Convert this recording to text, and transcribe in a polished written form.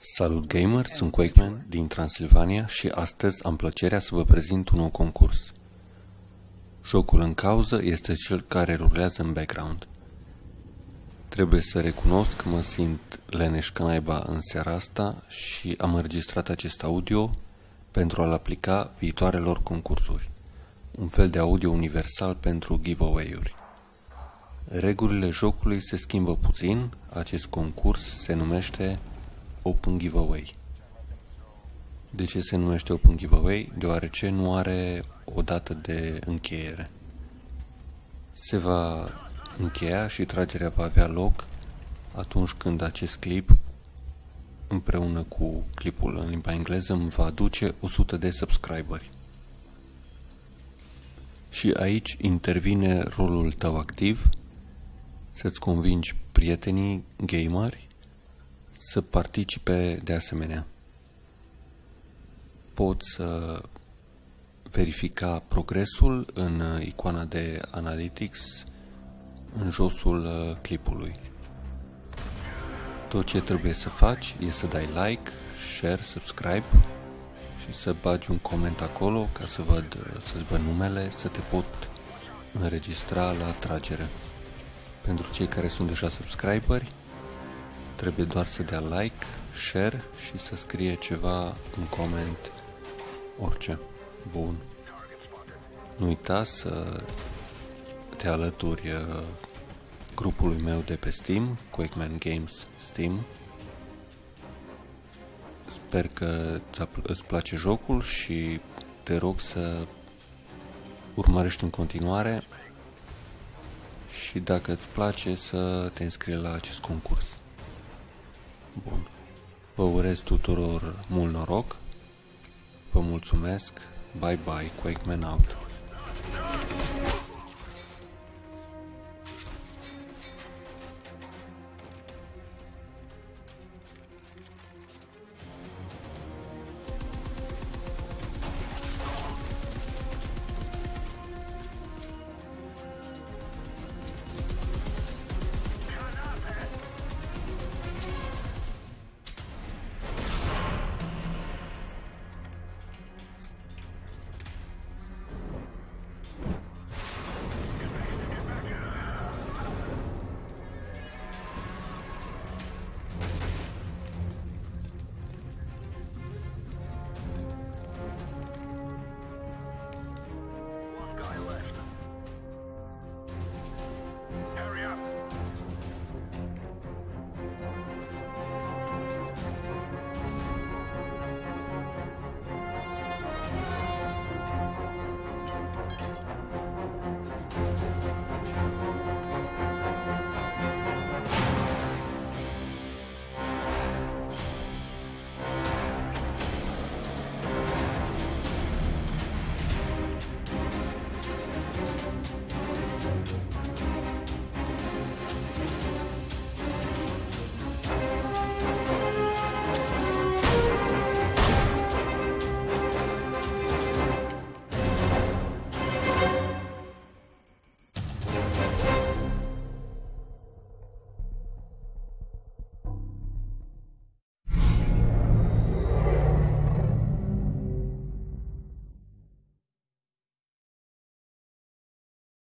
Salut gamer, sunt Quakeman din Transilvania și astăzi am plăcerea să vă prezint un nou concurs. Jocul în cauză este cel care rulează în background. Trebuie să recunosc că mă simt leneș ca naiba în seara asta și am înregistrat acest audio pentru a-l aplica viitoarelor concursuri. Un fel de audio universal pentru giveaway-uri. Regulile jocului se schimbă puțin, acest concurs se numește Open Giveaway. De ce se numește Open Giveaway? Deoarece nu are o dată de încheiere. Se va încheia și tragerea va avea loc atunci când acest clip, împreună cu clipul în limba engleză, îmi va aduce 100 de subscriberi. Și aici intervine rolul tău activ, să-ți convingi prietenii gameri să participe de asemenea. Poți verifica progresul în icoana de Analytics în josul clipului. Tot ce trebuie să faci e să dai like, share, subscribe și să bagi un coment acolo ca să-ți văd numele, să te pot înregistra la tragere. Pentru cei care sunt deja subscriberi, trebuie doar să dea like, share și să scrie ceva în coment, orice. Bun. Nu uita să te alături grupului meu de pe Steam, Quakeman Games Steam. Sper că îți place jocul și te rog să urmărești în continuare și dacă îți place să te înscrii la acest concurs. Bun. Vă urez tuturor mult noroc. Vă mulțumesc. Bye bye. Quakeman out.